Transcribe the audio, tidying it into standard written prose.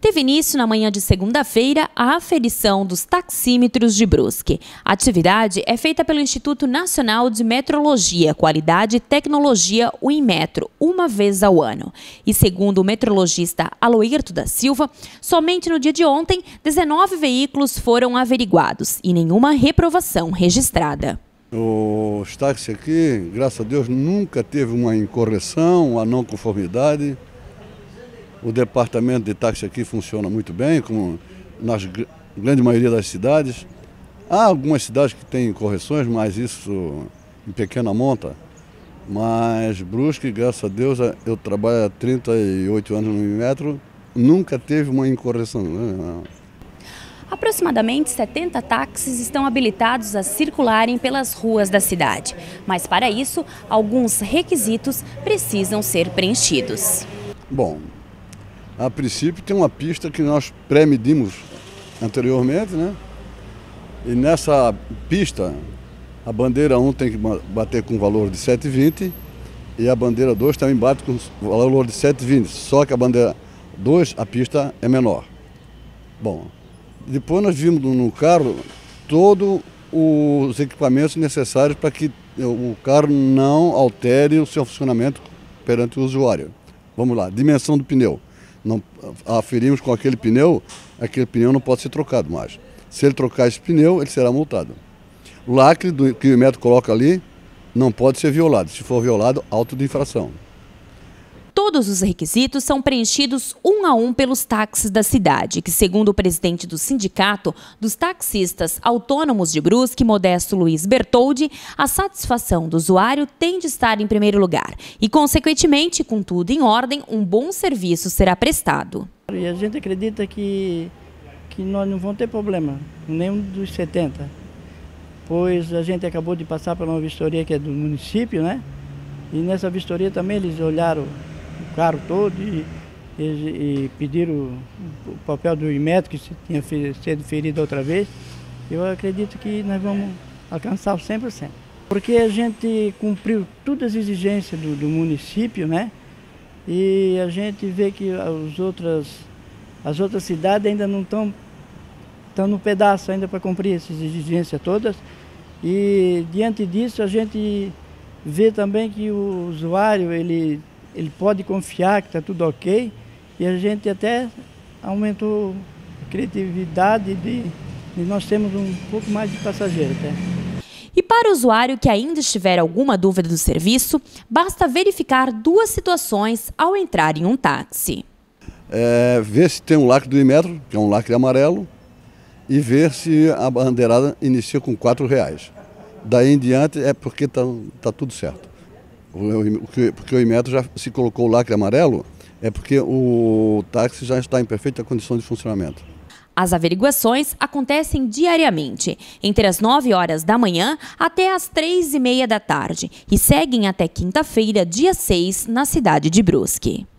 Teve início na manhã de segunda-feira a aferição dos taxímetros de Brusque. A atividade é feita pelo Instituto Nacional de Metrologia, Qualidade e Tecnologia, o Inmetro, uma vez ao ano. E segundo o metrologista Aloirto da Silva, somente no dia de ontem, 19 veículos foram averiguados e nenhuma reprovação registrada. Os táxis aqui, graças a Deus, nunca teve uma incorreção, uma não conformidade. O departamento de táxi aqui funciona muito bem, como na grande maioria das cidades. Há algumas cidades que têm correções, mas isso em pequena monta. Mas Brusque, graças a Deus, eu trabalho há 38 anos no Inmetro, nunca teve uma incorreção. Aproximadamente 70 táxis estão habilitados a circularem pelas ruas da cidade. Mas para isso, alguns requisitos precisam ser preenchidos. Bom, a princípio tem uma pista que nós pré-medimos anteriormente, né? E nessa pista, a bandeira 1 tem que bater com valor de 7,20 e a bandeira 2 também bate com valor de 7,20, só que a bandeira 2, a pista é menor. Bom, depois nós vimos no carro todos os equipamentos necessários para que o carro não altere o seu funcionamento perante o usuário. Vamos lá, dimensão do pneu. Não aferimos com aquele pneu não pode ser trocado mais. Se ele trocar esse pneu, ele será multado. O lacre que o Inmetro coloca ali não pode ser violado. Se for violado, auto de infração. Todos os requisitos são preenchidos um a um pelos táxis da cidade, que, segundo o presidente do Sindicato dos Taxistas Autônomos de Brusque, Modesto Luiz Bertoldi, a satisfação do usuário tem de estar em primeiro lugar e, consequentemente, com tudo em ordem, um bom serviço será prestado. E a gente acredita que nós não vamos ter problema, nenhum dos 70, pois a gente acabou de passar por uma vistoria que é do município, né? E nessa vistoria também eles olharam o carro todo e pediram o papel do Inmetro que tinha sido ferido outra vez. Eu acredito que nós vamos alcançar o 100%. Porque a gente cumpriu todas as exigências do município, né? E a gente vê que as outras cidades ainda não estão no pedaço ainda para cumprir essas exigências todas. E diante disso a gente vê também que o usuário ele pode confiar que está tudo ok, e a gente até aumentou a criatividade de nós temos um pouco mais de passageiro até. E para o usuário que ainda estiver alguma dúvida do serviço, basta verificar duas situações ao entrar em um táxi. Ver se tem um lacre do Inmetro, que é um lacre amarelo, e ver se a bandeirada inicia com R$4. Daí em diante é porque tá tudo certo. Porque o Inmetro já se colocou o lacre amarelo, é porque o táxi já está em perfeita condição de funcionamento. As averiguações acontecem diariamente, entre as 9 horas da manhã até as 3h30 da tarde, e seguem até quinta-feira, dia 6, na cidade de Brusque.